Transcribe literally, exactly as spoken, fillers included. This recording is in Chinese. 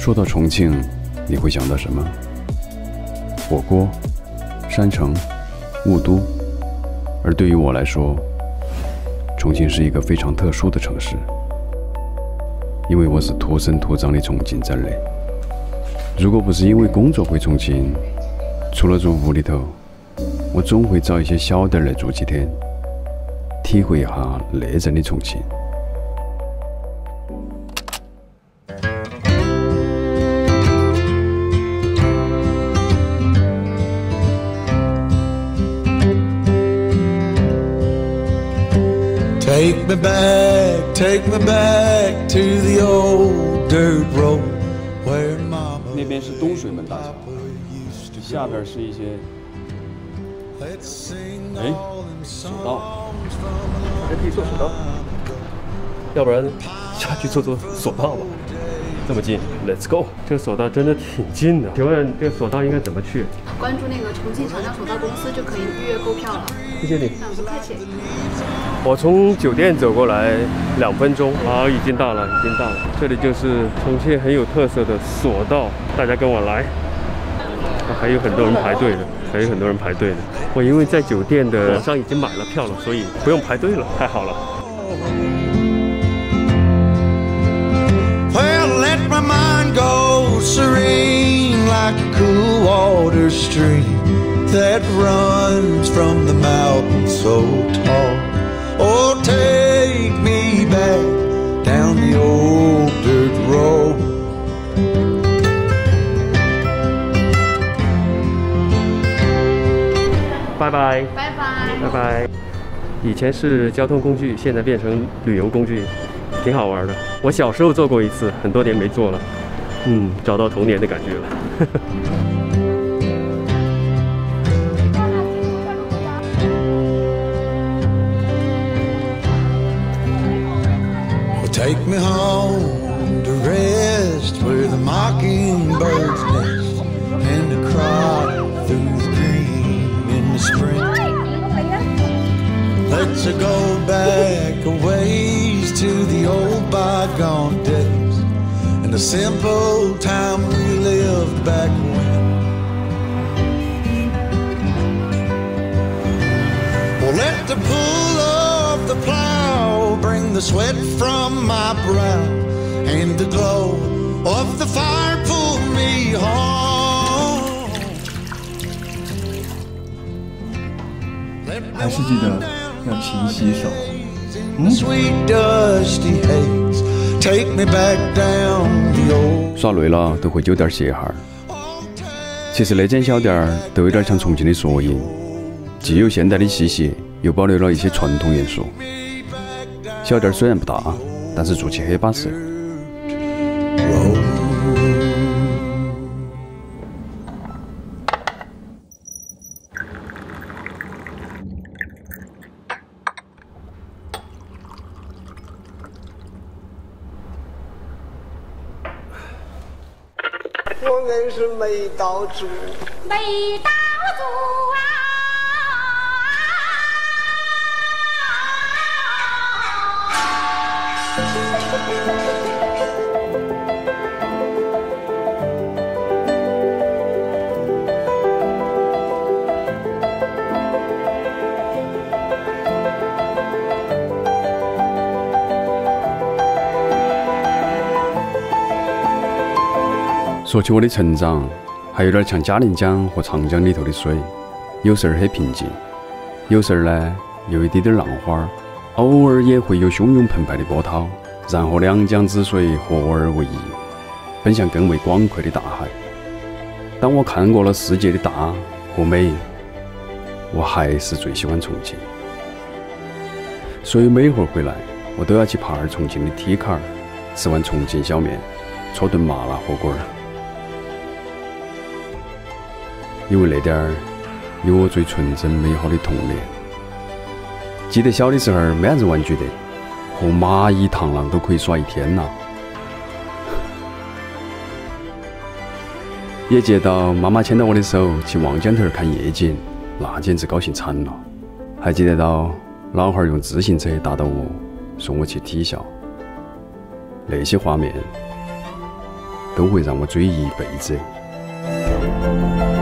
说到重庆，你会想到什么？火锅、山城、雾都。而对于我来说，重庆是一个非常特殊的城市，因为我是土生土长的重庆仔的。如果不是因为工作回重庆，除了住屋里头，我总会找一些小店来住几天，体会一下内在的重庆。 Take me back, take me back to the old dirt road where mama 那边是东水门大桥，下边是一些，哎，索道， 还可以做索道，要不然下去做做索道吧。这么近 ，Let's go！ 这个索道真的挺近的。请问这个索道应该怎么去？ 关注那个重庆长江索道公司就可以预约购票了。 谢谢你。 那不客气。 我从酒店走过来两分钟，好，已经到了，已经到了。这里就是重庆很有特色的索道，大家跟我来。还有很多人排队的，还有很多人排队的。我因为在酒店的网上已经买了票了，所以不用排队了，太好了。 Well, let my mind go serene like a cool water stream that runs from the mountain so tall. Oh, take me back down the old dirt road. 拜拜， 拜拜， 拜拜。以前是交通工具，现在变成旅游工具，挺好玩的。我小时候坐过一次，很多年没坐了，嗯，找到童年的感觉了。 Take me home to rest where the mockingbirds nest and to cry through the green in the spring. Let's go back a ways to the old bygone days and the simple time we lived back when. Well, let the pull of the plow bring the sweat from my brow and the glow of the fire pull me home. 还是记得要勤洗手。嗯。 耍累了都回酒店歇哈儿。其实那间小店儿都有点像重庆的缩影，既有现代的气息，又保留了一些传统元素。小店虽然不大，但是住起很巴适。 我硬是没到住， 没到住啊！ 说起我的成长，还有点像嘉陵江和长江里头的水，有时儿很平静，有时儿呢有一点点浪花，偶尔也会有汹涌澎湃的波涛，然后两江之水合而为一，奔向更为广阔的大海。当我看过了世界的大和美，我还是最喜欢重庆，所以每会儿回来，我都要去爬儿重庆的梯坎儿，吃碗重庆小面，搓顿麻辣火锅儿。因为那点儿有我最纯真美好的童年。记得小的时候没啥子玩具的，和蚂蚁、螳螂都可以耍一天呐。也记得妈妈牵到我的手去望江头看夜景，那简直高兴惨了。还记得到老汉儿用自行车打到我，送我去体校，那些画面都会让我追忆一辈子。